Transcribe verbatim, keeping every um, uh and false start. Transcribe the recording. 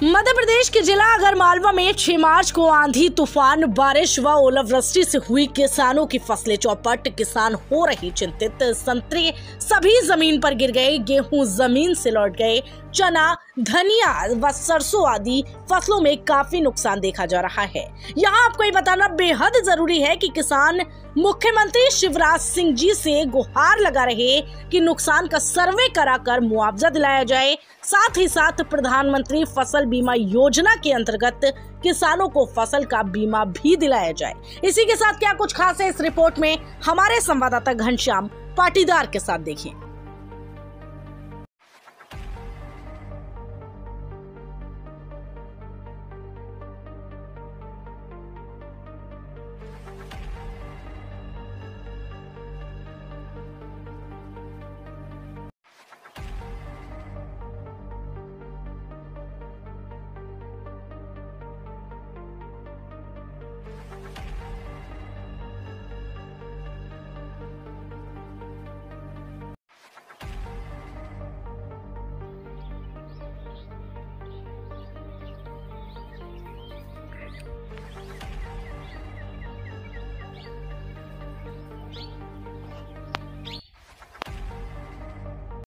मध्य प्रदेश के जिला आगरमालवा में छह मार्च को आंधी तूफान, बारिश व ओलावृष्टि से हुई किसानों की फसलें चौपट। किसान हो रही चिंतित, संतरे सभी जमीन पर गिर गए, गेहूं जमीन से लौट गए, चना, धनिया व सरसों आदि फसलों में काफी नुकसान देखा जा रहा है। यहाँ आपको ये बताना बेहद जरूरी है कि किसान मुख्यमंत्री शिवराज सिंह जी से गुहार लगा रहे कि नुकसान का सर्वे कराकर मुआवजा दिलाया जाए। साथ ही साथ प्रधानमंत्री फसल बीमा योजना के अंतर्गत किसानों को फसल का बीमा भी दिलाया जाए। इसी के साथ क्या कुछ खास है इस रिपोर्ट में, हमारे संवाददाता घनश्याम पाटीदार के साथ देखिए।